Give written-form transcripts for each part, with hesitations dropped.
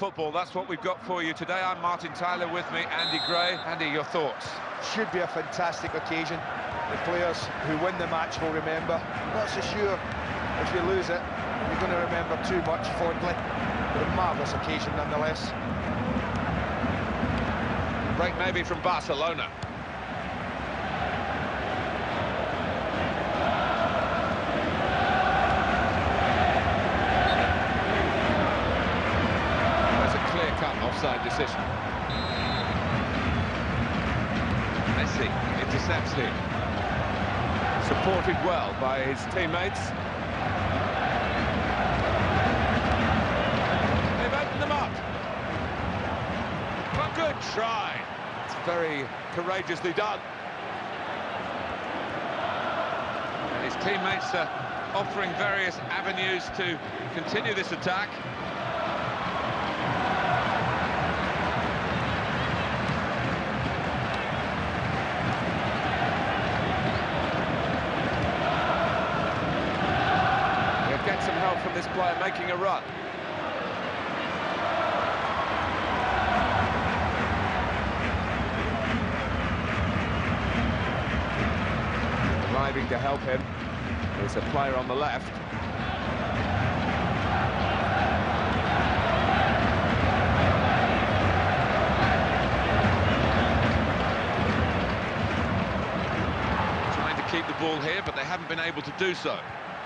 football. That's what we've got for you today. I'm Martin Tyler, with me, Andy Gray. Andy, your thoughts? Should be a fantastic occasion. The players who win the match will remember. Not so sure if you lose it, you're going to remember too much fondly. But a marvellous occasion nonetheless. Break maybe from Barcelona. There's a clear-cut offside decision. Messi intercepts him. Supported well by his teammates. They've opened them up. A good try. It's very courageously done. And his teammates are offering various avenues to continue this attack. He'll get some help from this player making a run. Arriving to help him. There's a player on the left. Trying to keep the ball here, but they haven't been able to do so.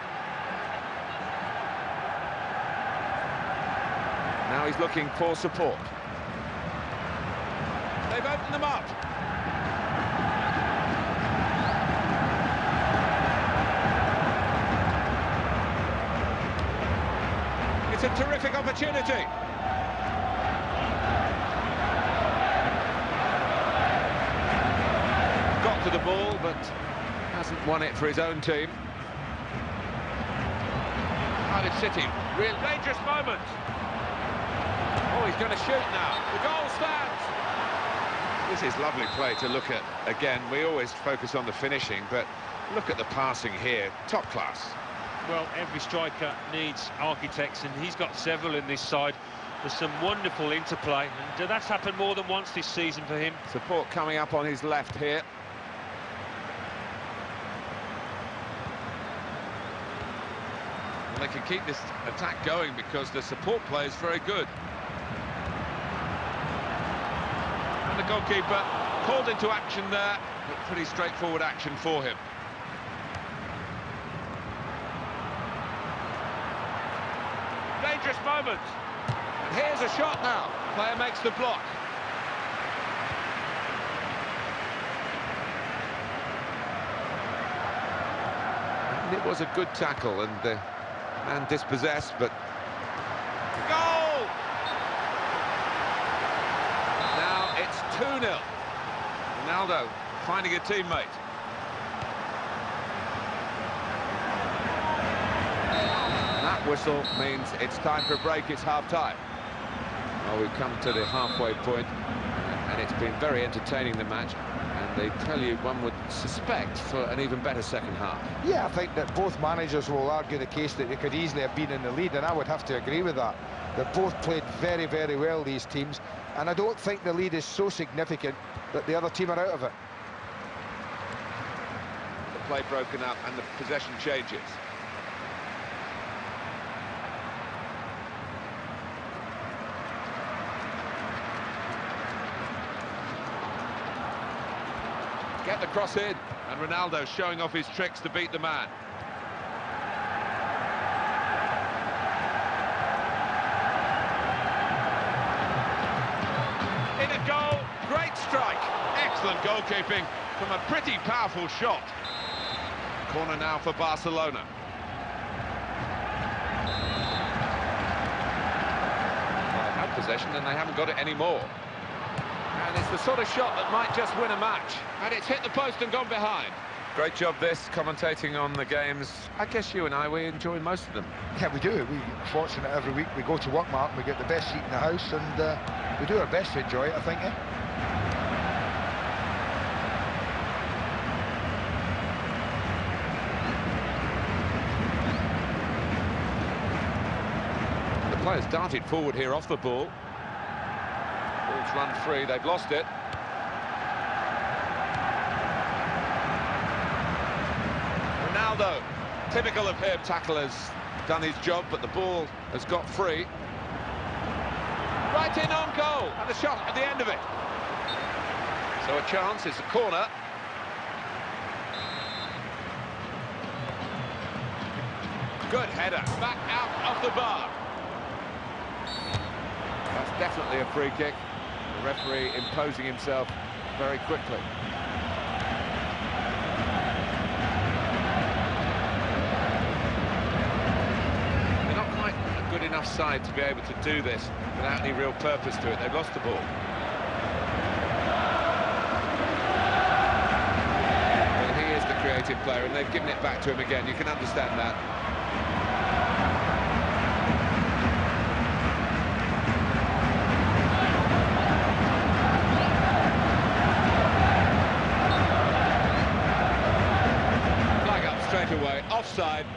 Now he's looking for support. They've opened them up. It's a terrific opportunity. Got to the ball, but hasn't won it for his own team. Cardiff City, real dangerous moment. Oh, he's going to shoot now. The goal stands. This is lovely play to look at. Again, we always focus on the finishing, but look at the passing here. Top class. Well, every striker needs architects, and he's got several in this side. There's some wonderful interplay, and that's happened more than once this season for him. Support coming up on his left here. Well, they can keep this attack going because the support play is very good. And the goalkeeper called into action there, but pretty straightforward action for him. Dangerous moment. And here's a shot now. Player makes the block. And it was a good tackle, and the man dispossessed, but... Goal! Now it's 2-0. Ronaldo finding a teammate. Whistle means it's time for a break. It's half-time. Well, we've come to the halfway point, and it's been very entertaining, the match, and they tell you one would suspect for an even better second half. Yeah, I think that both managers will argue the case that they could easily have been in the lead, and I would have to agree with that. They've both played very, very well, these teams, and I don't think the lead is so significant that the other team are out of it. The play broken up and the possession changes. Get the cross in, and Ronaldo showing off his tricks to beat the man. In a goal, great strike. Excellent goalkeeping from a pretty powerful shot. Corner now for Barcelona. Well, they had possession and they haven't got it anymore. And it's the sort of shot that might just win a match. And it's hit the post and gone behind. Great job this, commentating on the games. I guess you and I, we enjoy most of them. Yeah, we do. We're fortunate every week we go to work, Mark, and we get the best seat in the house, and we do our best to enjoy it, I think, The players darted forward here off the ball. Ball's run free, they've lost it. Ronaldo, typical of him. Tackle has done his job, but the ball has got free. Right in on goal, and the shot at the end of it. So a chance, it's a corner. Good header, back out off the bar. That's definitely a free kick. The referee imposing himself very quickly. They're not quite a good enough side to be able to do this without any real purpose to it. They've lost the ball. Well, he is the creative player, and they've given it back to him again. You can understand that. Straight away, offside.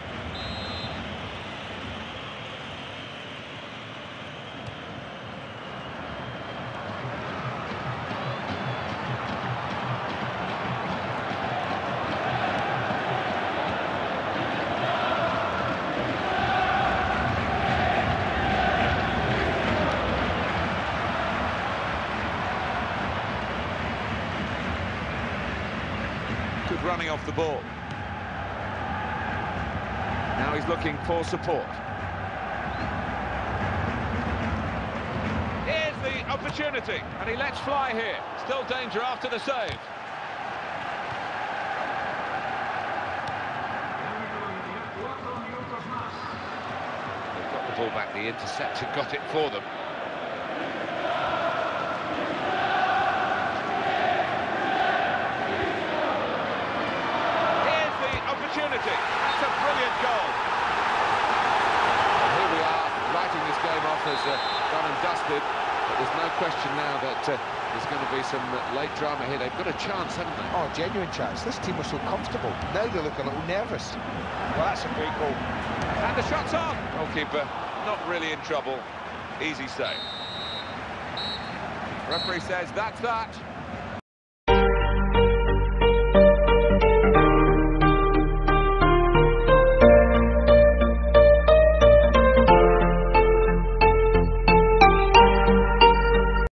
Good running off the ball. Now he's looking for support. Here's the opportunity, and he lets fly here. Still danger after the save. They've got the ball back, the interceptor got it for them. Here's the opportunity. That's a brilliant goal. And here we are, writing this game off as done and dusted. But there's no question now that there's going to be some late drama here. They've got a chance, haven't they? Oh, genuine chance. This team was so comfortable. Now they look a little nervous. Well, that's a great goal. And the shot's on. Goalkeeper not really in trouble. Easy save. Referee says that's that.